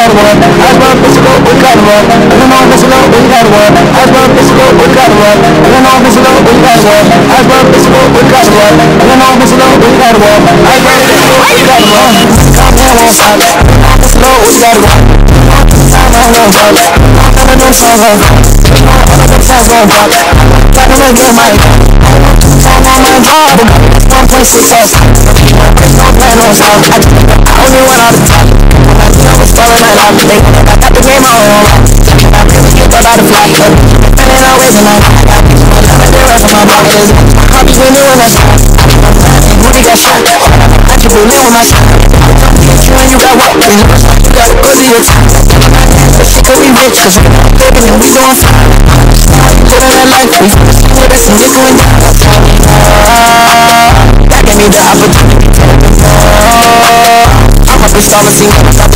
got one. As my physical, we got one. You know physical, we got one. As my physical, we got one. You know physical, we got one. As my physical, we got one. You know physical, we got one. As my physical, we got one. Come here, won't stop. Physical, we got one. Time I won't stop. I'm gonna do something. All of the times won't pop. Gotta make it my time on my job. 1.6 off. No plan on stop. I only went out of top. I was falling out of the I got the game on. I really get about the fly. Spending always in my I got the rest of my pockets. Hobbies we knew when I shot. Booty got shot. I keep it real when I shot. You and you got what? You got good to your time. She could be rich, cause baby, and we doing fine. Living that life, we with us and we're going down. That gave me the opportunity. I'm a bitch all the scene.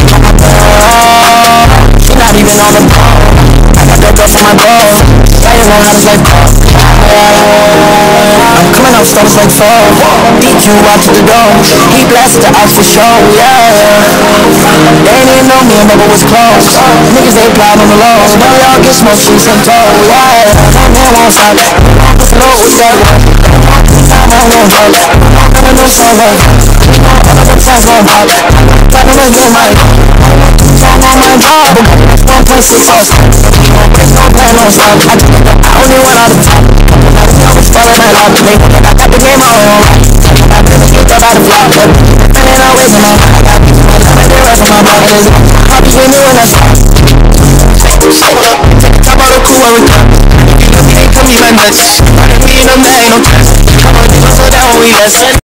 She not even on the ball. I got that girl for my dog. I just know how this life goes. I'm coming up stones like fall. DQ watch the door. He blasted the ops for show, yeah. They didn't know me and Bubba was close. Niggas they plot on the low. Now we all get smoked, she's some toll, yeah. Man won't stop. Slow, we got one. Time I won't stop. I'm gonna do something. All of the times won't pop. Gotta make it my time on my job. 1.6 off. No plan on stop. I only went out of top. I was falling out of the I got the game on. I really get that out of flop. Spending always in my I got the rest of my pockets. Hobbies we knew when I stopped. Top out the cool when we come. If you look, you ain't come, you like nuts. Me and them, there ain't no trust. I'm gonna do it so that we